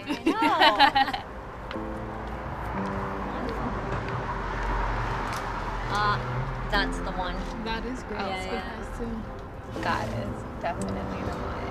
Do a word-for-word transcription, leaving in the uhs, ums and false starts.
I know. Ah, uh, that's the one. That is great. Oh, yeah, yeah. yeah. That is definitely the one.